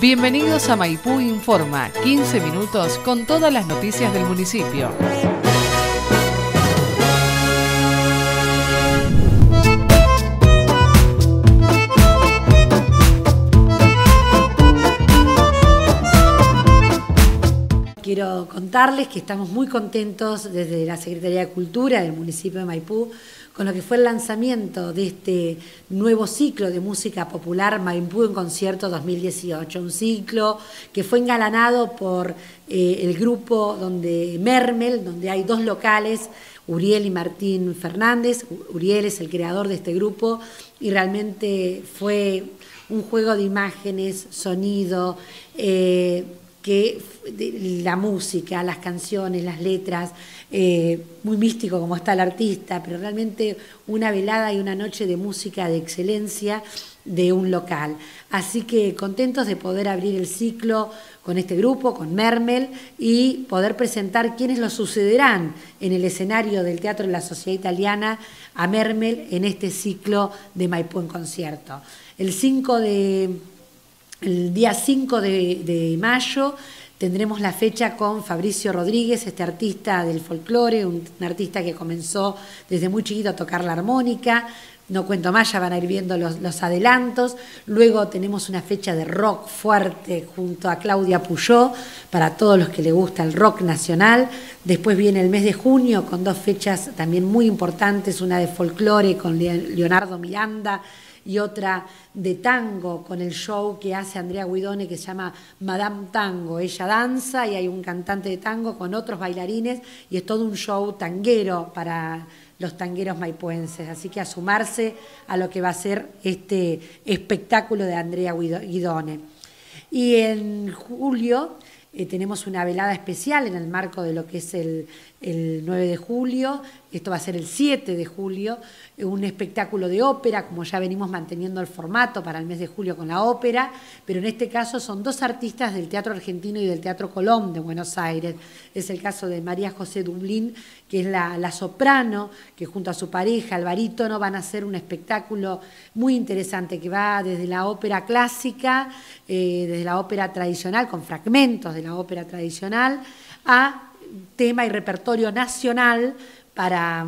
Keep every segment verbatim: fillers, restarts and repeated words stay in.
Bienvenidos a Maipú Informa, quince minutos con todas las noticias del municipio. Quiero contarles que estamos muy contentos desde la Secretaría de Cultura del municipio de Maipú con lo que fue el lanzamiento de este nuevo ciclo de música popular Maipú en Concierto dos mil dieciocho, un ciclo que fue engalanado por eh, el grupo donde Mermel, donde hay dos locales, Uriel y Martín Fernández. Uriel es el creador de este grupo y realmente fue un juego de imágenes, sonido, eh, que la música, las canciones, las letras, eh, muy místico como está el artista, pero realmente una velada y una noche de música de excelencia de un local. Así que contentos de poder abrir el ciclo con este grupo, con Mermel, y poder presentar quiénes lo sucederán en el escenario del Teatro de la Sociedad Italiana a Mermel en este ciclo de Maipú en Concierto. El cinco de... El día cinco de, de mayo tendremos la fecha con Fabricio Rodríguez, este artista del folclore, un, un artista que comenzó desde muy chiquito a tocar la armónica. No cuento más, ya van a ir viendo los, los adelantos. Luego tenemos una fecha de rock fuerte junto a Claudia Puyó, para todos los que les gusta el rock nacional. Después viene el mes de junio con dos fechas también muy importantes, una de folclore con Leonardo Miranda y otra de tango con el show que hace Andrea Guidone que se llama Madame Tango. Ella danza y hay un cantante de tango con otros bailarines y es todo un show tanguero para los tangueros maipuenses. Así que a sumarse a lo que va a ser este espectáculo de Andrea Guidone. Y en julio eh, tenemos una velada especial en el marco de lo que es el, el nueve de julio. Esto va a ser el siete de julio, un espectáculo de ópera, como ya venimos manteniendo el formato para el mes de julio con la ópera, pero en este caso son dos artistas del Teatro Argentino y del Teatro Colón de Buenos Aires. Es el caso de María José Dublín, que es la, la soprano, que junto a su pareja, el barítono, van a hacer un espectáculo muy interesante que va desde la ópera clásica, eh, desde la ópera tradicional, con fragmentos de la ópera tradicional, a tema y repertorio nacional, para,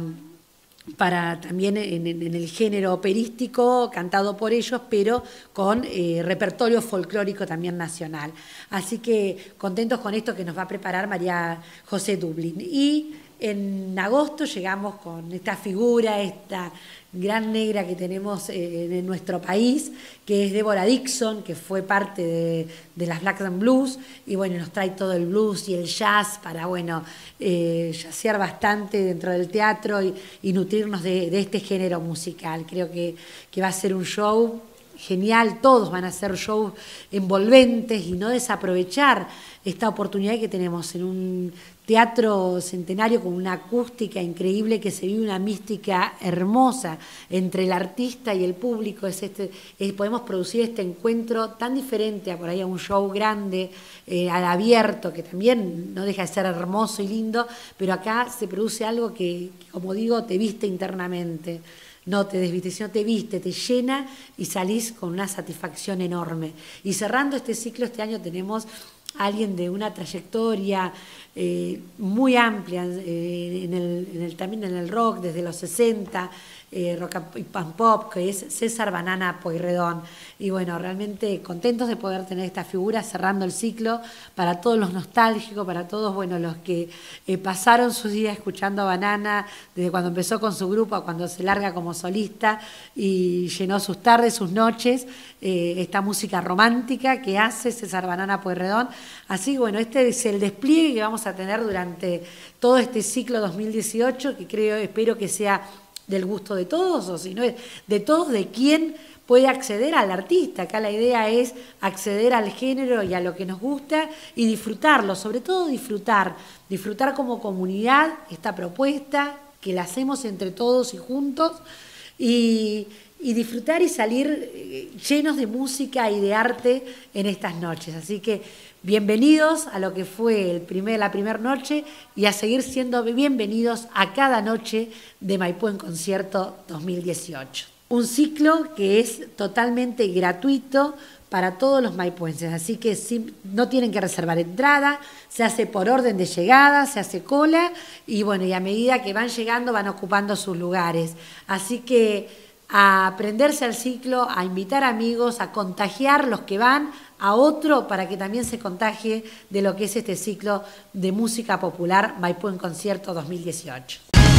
para también en, en el género operístico, cantado por ellos, pero con eh, repertorio folclórico también nacional. Así que contentos con esto que nos va a preparar María José Dublín. Y en agosto llegamos con esta figura, esta gran negra que tenemos eh, en nuestro país, que es Débora Dixon, que fue parte de, de las Black and Blues, y bueno, nos trae todo el blues y el jazz para, bueno, eh, jazzear bastante dentro del teatro y, y nutrirnos de, de este género musical. Creo que, que va a ser un show genial, todos van a hacer shows envolventes y no desaprovechar esta oportunidad que tenemos en un teatro centenario con una acústica increíble, que se vive una mística hermosa entre el artista y el público. Es este, es, podemos producir este encuentro tan diferente a por ahí a un show grande, eh, al abierto, que también no deja de ser hermoso y lindo, pero acá se produce algo que, que como digo, te viste internamente. No te desviste, sino te viste, te llena y salís con una satisfacción enorme. Y cerrando este ciclo, este año tenemos a alguien de una trayectoria eh, muy amplia eh, en el, en el, también en el rock, desde los sesenta, eh, rock and pop, que es César Banana Pueyrredón. Y bueno, realmente contentos de poder tener esta figura cerrando el ciclo para todos los nostálgicos, para todos, bueno, los que eh, pasaron sus días escuchando a Banana desde cuando empezó con su grupo a cuando se larga como solista y llenó sus tardes, sus noches, eh, esta música romántica que hace César Banana Pueyrredón. Así, bueno, este es el despliegue que vamos a tener durante todo este ciclo dos mil dieciocho, que creo, espero que sea del gusto de todos, o si no es de todos, de quién puede acceder al artista. Acá la idea es acceder al género y a lo que nos gusta y disfrutarlo, sobre todo disfrutar, disfrutar como comunidad esta propuesta, que la hacemos entre todos y juntos, y, y disfrutar y salir llenos de música y de arte en estas noches. Así que bienvenidos a lo que fue el primer, la primera noche y a seguir siendo bienvenidos a cada noche de Maipú en Concierto dos mil dieciocho. Un ciclo que es totalmente gratuito para todos los maipuenses, así que sí, no tienen que reservar entrada, se hace por orden de llegada, se hace cola y bueno, y a medida que van llegando van ocupando sus lugares. Así que a aprenderse al ciclo, a invitar amigos, a contagiar los que van a otro para que también se contagie de lo que es este ciclo de música popular Maipú en Concierto dos mil dieciocho.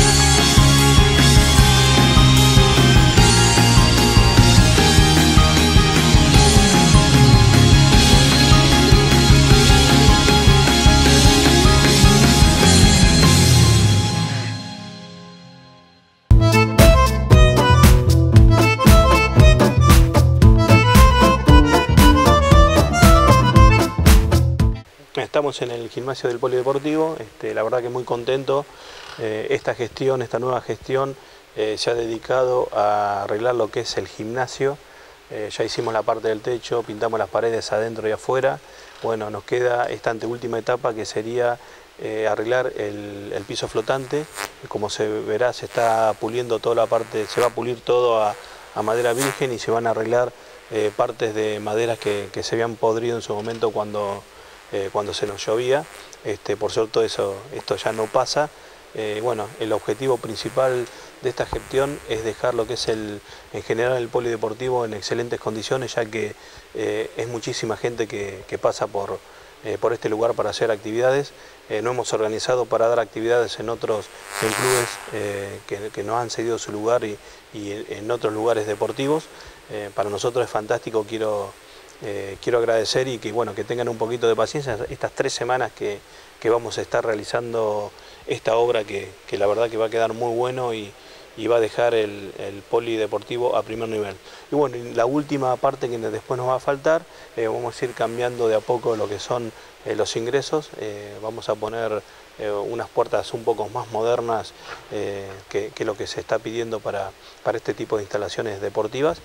Estamos en el gimnasio del Polideportivo, este, la verdad que muy contento. Eh, esta gestión, esta nueva gestión eh, se ha dedicado a arreglar lo que es el gimnasio. Eh, ya hicimos la parte del techo, pintamos las paredes adentro y afuera. Bueno, nos queda esta anteúltima etapa que sería eh, arreglar el, el piso flotante. Como se verá, se está puliendo toda la parte, se va a pulir todo a, a madera virgen y se van a arreglar eh, partes de maderas que, que se habían podrido en su momento cuando... Eh, cuando se nos llovía. Este, por cierto, eso, esto ya no pasa. Eh, bueno, el objetivo principal de esta gestión es dejar lo que es el, en general el polideportivo en excelentes condiciones, ya que eh, es muchísima gente que, que pasa por, eh, por este lugar para hacer actividades. Eh, no hemos organizado para dar actividades en otros en clubes eh, que, que nos han cedido su lugar y, y en otros lugares deportivos. Eh, para nosotros es fantástico, quiero... Eh, quiero agradecer y que, bueno, que tengan un poquito de paciencia estas tres semanas que, que vamos a estar realizando esta obra que, que la verdad que va a quedar muy bueno y, y va a dejar el, el polideportivo a primer nivel. Y bueno, y la última parte que después nos va a faltar, eh, vamos a ir cambiando de a poco lo que son eh, los ingresos. Eh, vamos a poner eh, unas puertas un poco más modernas eh, que, que lo que se está pidiendo para, para este tipo de instalaciones deportivas.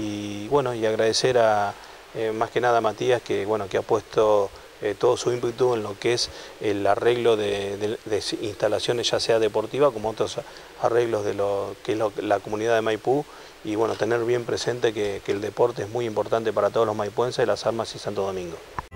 Y bueno, y agradecer a Eh, más que nada a Matías, que, bueno, que ha puesto eh, todo su ímpetu en lo que es el arreglo de, de, de instalaciones, ya sea deportiva como otros arreglos de lo que es lo, la comunidad de Maipú, y bueno, tener bien presente que, que el deporte es muy importante para todos los maipuenses de Las Armas y Santo Domingo.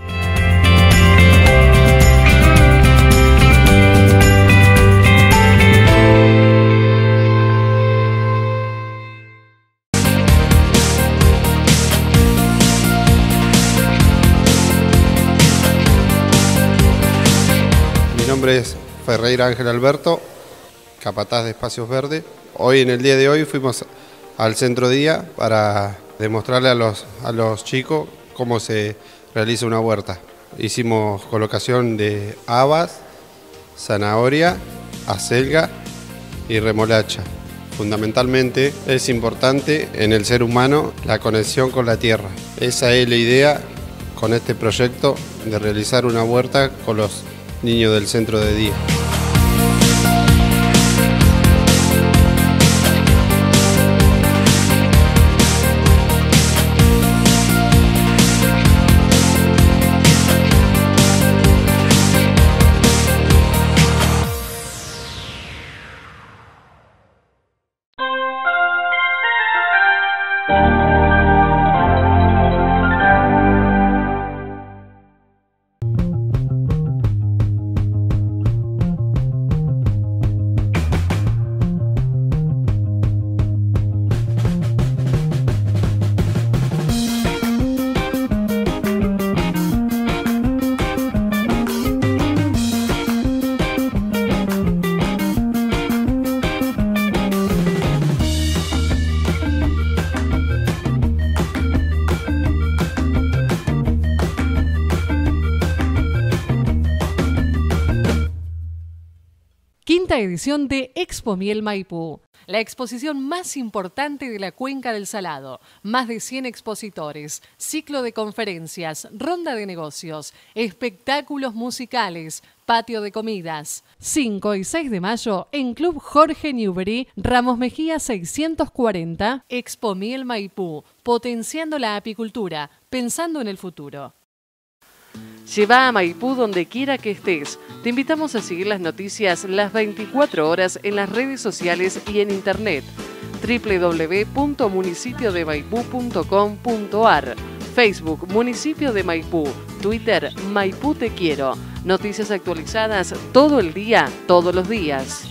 Mi nombre es Ferreira Ángel Alberto, capataz de Espacios Verdes. Hoy, en el día de hoy, fuimos al centro día para demostrarle a los, a los chicos cómo se realiza una huerta. Hicimos colocación de habas, zanahoria, acelga y remolacha. Fundamentalmente es importante en el ser humano la conexión con la tierra. Esa es la idea con este proyecto de realizar una huerta con los niños del centro de día. Quinta edición de Expo Miel Maipú, la exposición más importante de la Cuenca del Salado. Más de cien expositores, ciclo de conferencias, ronda de negocios, espectáculos musicales, patio de comidas. cinco y seis de mayo en Club Jorge Newbery, Ramos Mejía seiscientos cuarenta, Expo Miel Maipú, potenciando la apicultura, pensando en el futuro. Lleva a Maipú donde quiera que estés. Te invitamos a seguir las noticias las veinticuatro horas en las redes sociales y en internet. doble u doble u doble u punto municipio de maipú punto com punto ar. Facebook, Municipio de Maipú. Twitter, Maipú Te Quiero. Noticias actualizadas todo el día, todos los días.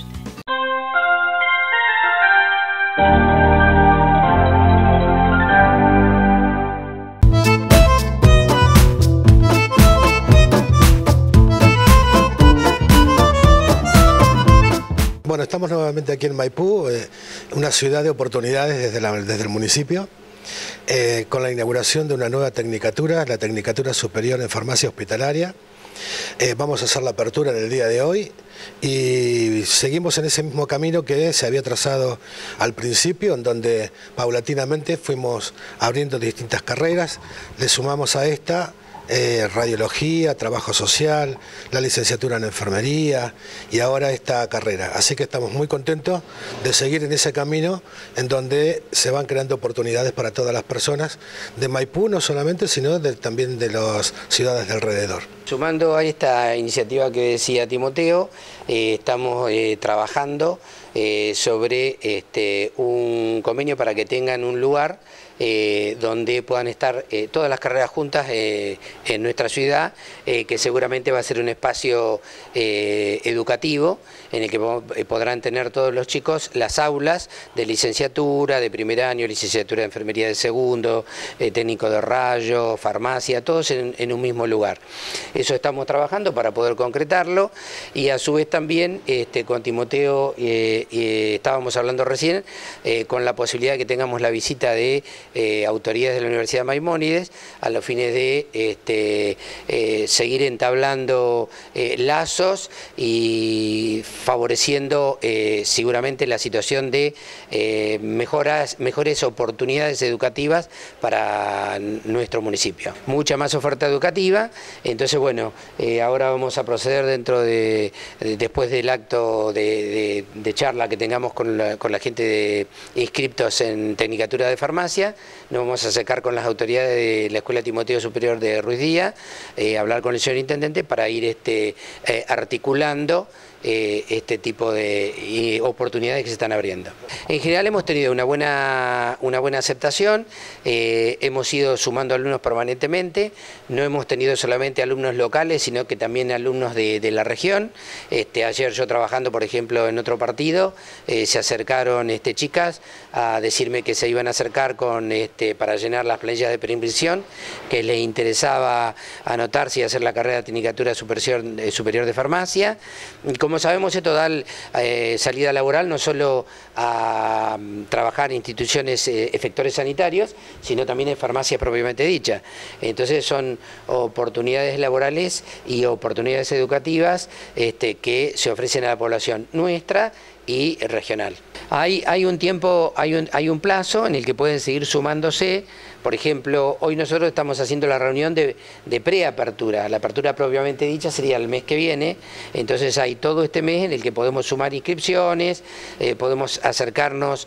Bueno, estamos nuevamente aquí en Maipú, eh, una ciudad de oportunidades desde, la, desde el municipio, eh, con la inauguración de una nueva tecnicatura, la Tecnicatura Superior en Farmacia Hospitalaria. Eh, vamos a hacer la apertura en el día de hoy y seguimos en ese mismo camino que se había trazado al principio, en donde paulatinamente fuimos abriendo distintas carreras, le sumamos a esta Eh, radiología, trabajo social, la licenciatura en enfermería y ahora esta carrera. Así que estamos muy contentos de seguir en ese camino en donde se van creando oportunidades para todas las personas de Maipú, no solamente, sino de, también de las ciudades de alrededor. Sumando a esta iniciativa que decía Timoteo, eh, estamos eh, trabajando eh, sobre este, un convenio para que tengan un lugar Eh, donde puedan estar eh, todas las carreras juntas eh, en nuestra ciudad, eh, que seguramente va a ser un espacio eh, educativo en el que eh, podrán tener todos los chicos las aulas de licenciatura, de primer año, licenciatura de enfermería de segundo, eh, técnico de rayo, farmacia, todos en, en un mismo lugar. Eso estamos trabajando para poder concretarlo y a su vez también este, con Timoteo eh, eh, estábamos hablando recién eh, con la posibilidad de que tengamos la visita de Eh, autoridades de la Universidad de Maimónides a los fines de este, eh, seguir entablando eh, lazos y favoreciendo eh, seguramente la situación de eh, mejoras, mejores oportunidades educativas para nuestro municipio. Mucha más oferta educativa, entonces bueno, eh, ahora vamos a proceder dentro de, de después del acto de, de, de charla que tengamos con la, con la gente de inscriptos en Tecnicatura de Farmacia. Nos vamos a acercar con las autoridades de la Escuela Timoteo Superior de Ruiz Díaz, eh, hablar con el señor Intendente para ir este, eh, articulando eh, este tipo de eh, oportunidades que se están abriendo. En general hemos tenido una buena, una buena aceptación, eh, hemos ido sumando alumnos permanentemente, no hemos tenido solamente alumnos locales, sino que también alumnos de, de la región. Este, ayer yo trabajando, por ejemplo, en otro partido, eh, se acercaron este, chicas a decirme que se iban a acercar con, este, para llenar las planillas de preinscripción, que les interesaba anotarse y hacer la carrera de Tecnicatura Superior, eh, superior de Farmacia. Y como sabemos, esto da eh, salida laboral no solo a um, trabajar en instituciones eh, efectores sanitarios, sino también en farmacia propiamente dicha. Entonces son oportunidades laborales y oportunidades educativas este, que se ofrecen a la población nuestra y regional. Hay, hay un tiempo, hay un, hay un plazo en el que pueden seguir sumándose. Por ejemplo, hoy nosotros estamos haciendo la reunión de, de preapertura. La apertura propiamente dicha sería el mes que viene, entonces hay todo este mes en el que podemos sumar inscripciones, eh, podemos acercarnos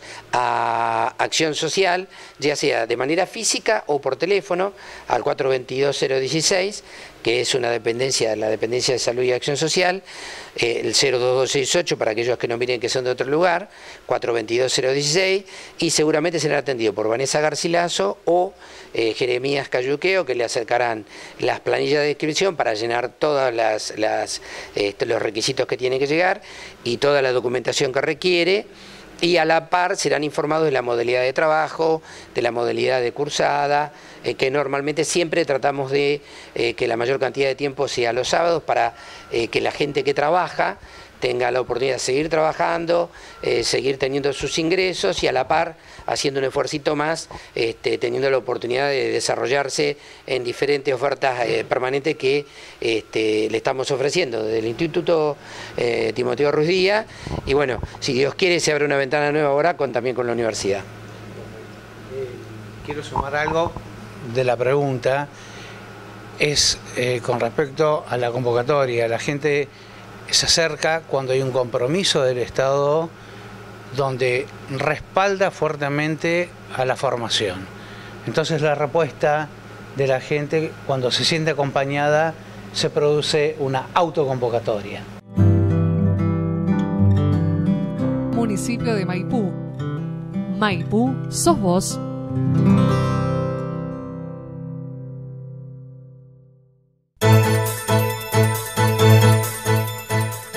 a acción social, ya sea de manera física o por teléfono, al cuatro veintidós cero dieciséis, que es una dependencia, la dependencia de salud y acción social, eh, el cero dos dos seis ocho para aquellos que no miren que son de otro lugar, cuatro veintidós cero dieciséis, y seguramente será atendido por Vanessa Garcilaso o eh, Jeremías Cayuqueo, que le acercarán las planillas de inscripción para llenar todos las, las, este, los requisitos que tiene que llegar y toda la documentación que requiere. Y a la par serán informados de la modalidad de trabajo, de la modalidad de cursada, eh, que normalmente siempre tratamos de eh, que la mayor cantidad de tiempo sea los sábados para eh, que la gente que trabaja tenga la oportunidad de seguir trabajando, eh, seguir teniendo sus ingresos y a la par haciendo un esfuercito más, este, teniendo la oportunidad de desarrollarse en diferentes ofertas eh, permanentes que este, le estamos ofreciendo desde el Instituto eh, Timoteo Ruiz Díaz. Y bueno, si Dios quiere se abre una ventana nueva ahora con, también con la universidad. Eh, quiero sumar algo de la pregunta, es eh, con respecto a la convocatoria. La gente se acerca cuando hay un compromiso del Estado donde respalda fuertemente a la formación. Entonces la respuesta de la gente, cuando se siente acompañada, se produce una autoconvocatoria. Municipio de Maipú. Maipú, sos vos.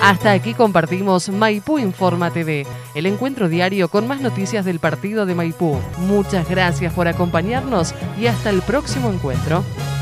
Hasta aquí compartimos Maipú Informa T V, el encuentro diario con más noticias del partido de Maipú. Muchas gracias por acompañarnos y hasta el próximo encuentro.